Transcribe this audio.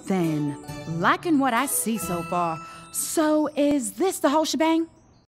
then. Liking what I see so far. So is this the whole shebang?